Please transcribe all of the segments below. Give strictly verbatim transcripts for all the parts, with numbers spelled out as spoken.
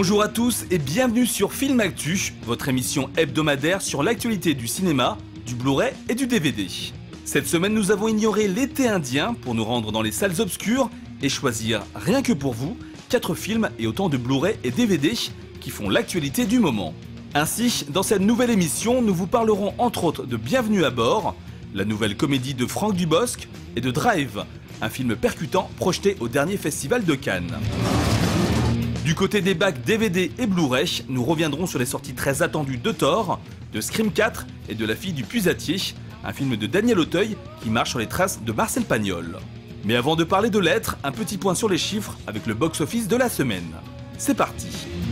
Bonjour à tous et bienvenue sur Film Actu, votre émission hebdomadaire sur l'actualité du cinéma, du Blu-ray et du D V D. Cette semaine, nous avons ignoré l'été indien pour nous rendre dans les salles obscures et choisir, rien que pour vous, quatre films et autant de Blu-ray et D V D qui font l'actualité du moment. Ainsi, dans cette nouvelle émission, nous vous parlerons entre autres de Bienvenue à bord, la nouvelle comédie de Franck Dubosc, et de Drive, un film percutant projeté au dernier festival de Cannes. Du côté des bacs D V D et Blu-ray, nous reviendrons sur les sorties très attendues de Thor, de Scream quatre et de La fille du puisatier, un film de Daniel Auteuil qui marche sur les traces de Marcel Pagnol. Mais avant de parler de lettres, un petit point sur les chiffres avec le box-office de la semaine. C'est parti.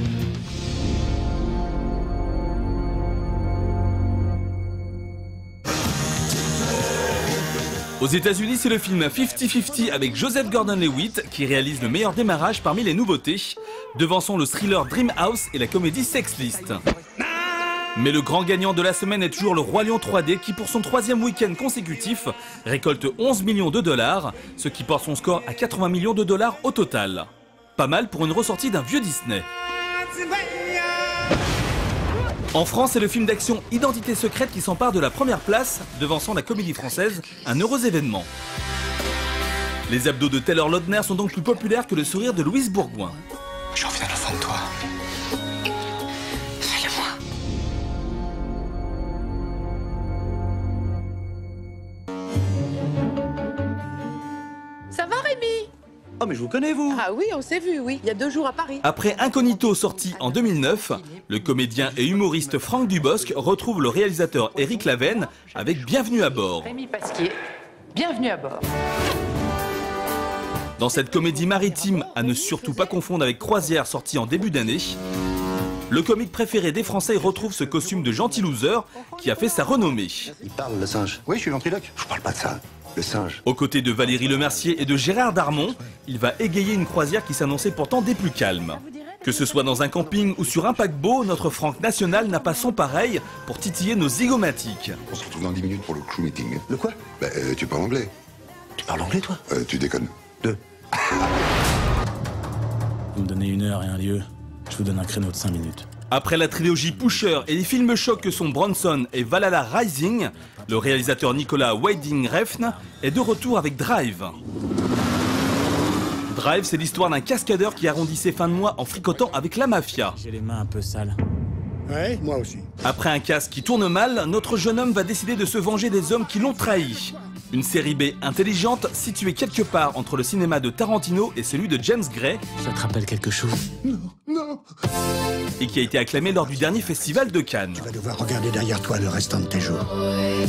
Aux États-Unis, c'est le film cinquante cinquante avec Joseph Gordon-Levitt qui réalise le meilleur démarrage parmi les nouveautés, devançant le thriller Dreamhouse et la comédie Sex List. Mais le grand gagnant de la semaine est toujours le Roi Lion trois D qui, pour son troisième week-end consécutif, récolte onze millions de dollars, ce qui porte son score à quatre-vingts millions de dollars au total. Pas mal pour une ressortie d'un vieux Disney. En France, c'est le film d'action Identité secrète qui s'empare de la première place, devançant la comédie française Un heureux événement. Les abdos de Taylor Lautner sont donc plus populaires que le sourire de Louise Bourgoin. J'ai envie d'aller au fond de toi. Fais-le-moi. Ça va, Rémi? Oh mais je vous connais, vous. Ah oui, on s'est vu, oui. Il y a deux jours à Paris. Après Incognito sorti en deux mille neuf, le comédien et humoriste Franck Dubosc retrouve le réalisateur Éric Lavenne avec Bienvenue à bord. Rémi Pasquier, bienvenue à bord. Dans cette comédie maritime, à ne surtout pas confondre avec Croisière sortie en début d'année, le comique préféré des Français retrouve ce costume de gentil loser qui a fait sa renommée. Il parle, le singe. Oui, je suis ventriloque. Je parle pas de ça. Le singe. Aux côtés de Valérie Lemercier et de Gérard Darmon, il va égayer une croisière qui s'annonçait pourtant des plus calmes. Que ce soit dans un camping ou sur un paquebot, notre Franck National n'a pas son pareil pour titiller nos zygomatiques. On se retrouve dans dix minutes pour le crew meeting. Le quoi? Bah, euh, tu parles anglais. Tu parles anglais, toi? Euh, tu déconnes. Deux. Vous me donnez une heure et un lieu, je vous donne un créneau de cinq minutes. Après la trilogie Pusher et les films chocs que sont Bronson et Valhalla Rising, le réalisateur Nicolas Winding Refn est de retour avec Drive. Drive, c'est l'histoire d'un cascadeur qui arrondit ses fins de mois en fricotant avec la mafia. J'ai les mains un peu sales. Ouais, moi aussi. Après un casse qui tourne mal, notre jeune homme va décider de se venger des hommes qui l'ont trahi. Une série B intelligente située quelque part entre le cinéma de Tarantino et celui de James Gray. Ça te rappelle quelque chose? Non, non. Et qui a été acclamé lors du dernier festival de Cannes. Tu vas devoir regarder derrière toi le restant de tes jours. Ok,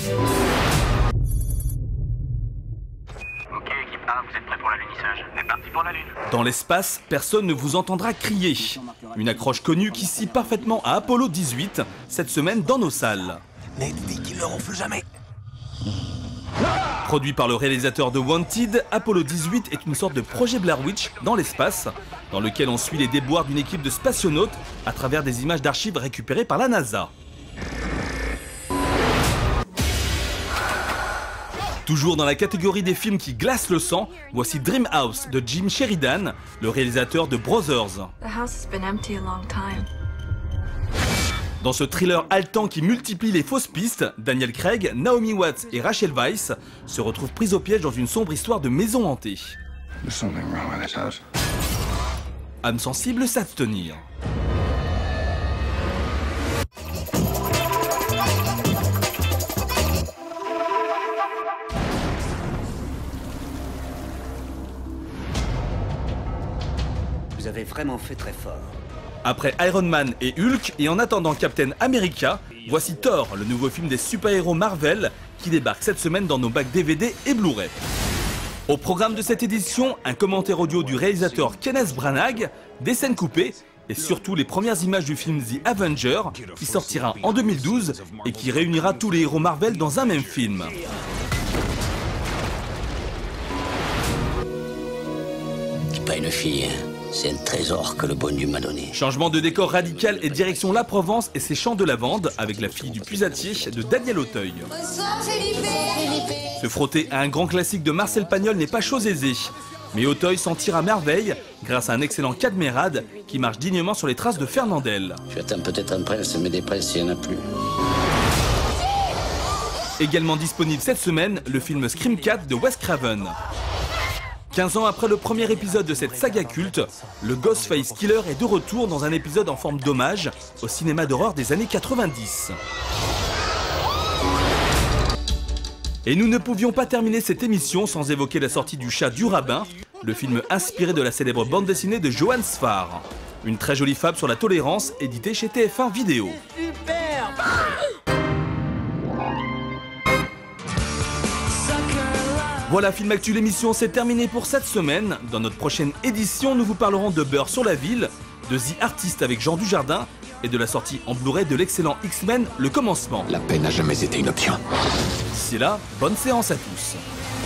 équipe A, vous êtes prêts pour l'alunissage? C'est parti pour la Lune. Dans l'espace, personne ne vous entendra crier. Une accroche connue qui scie parfaitement à Apollo dix-huit, cette semaine dans nos salles. Mais dis qu'ils le ronflent jamais. Produit par le réalisateur de Wanted, Apollo dix-huit est une sorte de projet Blair Witch dans l'espace, dans lequel on suit les déboires d'une équipe de spationautes à travers des images d'archives récupérées par la NASA. Toujours dans la catégorie des films qui glacent le sang, voici Dreamhouse de Jim Sheridan, le réalisateur de Brothers. The house has been empty a long time. Dans ce thriller haletant qui multiplie les fausses pistes, Daniel Craig, Naomi Watts et Rachel Weisz se retrouvent pris au piège dans une sombre histoire de maison hantée. There's something wrong with this house. Âme sensible s'abstenir. Vous avez vraiment fait très fort. Après Iron Man et Hulk, et en attendant Captain America, voici Thor, le nouveau film des super-héros Marvel, qui débarque cette semaine dans nos bacs D V D et Blu-ray. Au programme de cette édition, un commentaire audio du réalisateur Kenneth Branagh, des scènes coupées, et surtout les premières images du film The Avenger, qui sortira en deux mille douze, et qui réunira tous les héros Marvel dans un même film. C'est pas une fille, hein. C'est un trésor que le bon Dieu m'a donné. Changement de décor radical et direction La Provence et ses champs de lavande avec La fille du puisatier de Daniel Auteuil. Bonsoir Felipe. Se frotter à un grand classique de Marcel Pagnol n'est pas chose aisée. Mais Auteuil s'en tire à merveille grâce à un excellent Cadmerade qui marche dignement sur les traces de Fernandel. Tu attends peut-être un prince, mais des princes, il n'y en a plus. Également disponible cette semaine, le film Scream quatre de Wes Craven. quinze ans après le premier épisode de cette saga culte, le Ghostface Killer est de retour dans un épisode en forme d'hommage au cinéma d'horreur des années quatre-vingt-dix. Et nous ne pouvions pas terminer cette émission sans évoquer la sortie du Chat du Rabbin, le film inspiré de la célèbre bande dessinée de Johann Sfar. Une très jolie fable sur la tolérance, éditée chez T F un Vidéo. Voilà, Film Actu, l'émission c'est terminé pour cette semaine. Dans notre prochaine édition, nous vous parlerons de Beurre sur la ville, de The Artist avec Jean Dujardin et de la sortie en Blu-ray de l'excellent X-Men, Le Commencement. La paix n'a jamais été une option. D'ici là, bonne séance à tous.